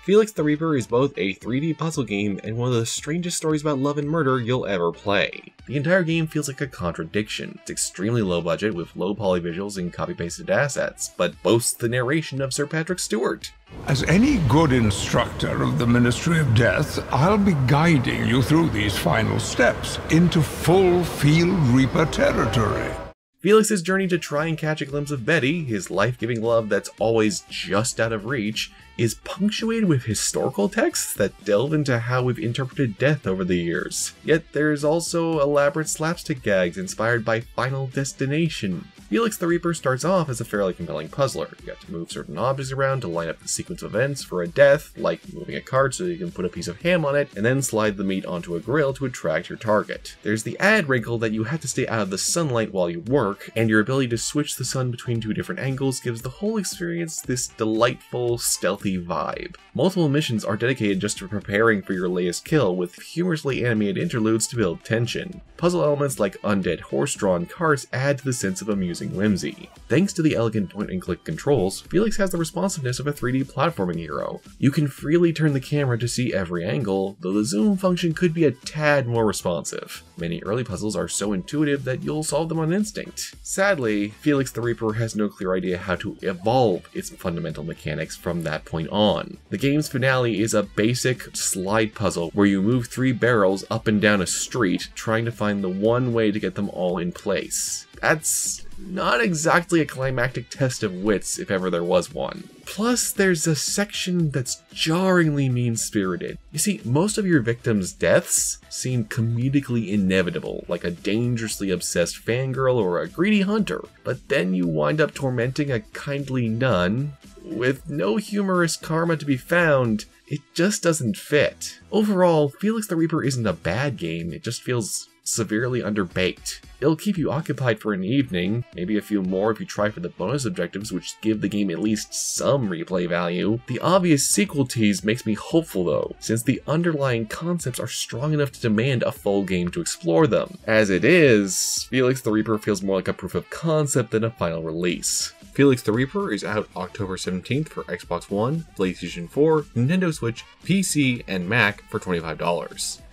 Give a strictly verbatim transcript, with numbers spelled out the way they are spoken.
Felix the Reaper is both a three D puzzle game and one of the strangest stories about love and murder you'll ever play. The entire game feels like a contradiction. It's extremely low budget with low poly visuals and copy-pasted assets, but boasts the narration of Sir Patrick Stewart. As any good instructor of the Ministry of Death, I'll be guiding you through these final steps into full Field Reaper territory. Felix's journey to try and catch a glimpse of Betty, his life-giving love that's always just out of reach, is punctuated with historical texts that delve into how we've interpreted death over the years. Yet there's also elaborate slapstick gags inspired by Final Destination. Felix the Reaper starts off as a fairly compelling puzzler. You have to move certain objects around to line up the sequence of events for a death, like moving a card so you can put a piece of ham on it, and then slide the meat onto a grill to attract your target. There's the added wrinkle that you have to stay out of the sunlight while you work, and your ability to switch the sun between two different angles gives the whole experience this delightful, stealthy vibe. Multiple missions are dedicated just to preparing for your latest kill, with humorously animated interludes to build tension. Puzzle elements like undead horse-drawn carts add to the sense of amusing whimsy. Thanks to the elegant point-and-click controls, Felix has the responsiveness of a three D platforming hero. You can freely turn the camera to see every angle, though the zoom function could be a tad more responsive. Many early puzzles are so intuitive that you'll solve them on instinct. Sadly, Felix the Reaper has no clear idea how to evolve its fundamental mechanics from that point on. The game's finale is a basic slide puzzle where you move three barrels up and down a street, trying to find the one way to get them all in place. That's not exactly a climactic test of wits, if ever there was one. Plus, there's a section that's jarringly mean-spirited. You see, most of your victims' deaths seem comedically inevitable, like a dangerously obsessed fangirl or a greedy hunter, but then you wind up tormenting a kindly nun. With no humorous karma to be found, it just doesn't fit. Overall, Felix the Reaper isn't a bad game, it just feels severely underbaked. It'll keep you occupied for an evening, maybe a few more if you try for the bonus objectives, which give the game at least some replay value. The obvious sequel tease makes me hopeful though, since the underlying concepts are strong enough to demand a full game to explore them. As it is, Felix the Reaper feels more like a proof of concept than a final release. Felix the Reaper is out October seventeenth for Xbox One, PlayStation four, Nintendo Switch, P C, and Mac for twenty-five dollars.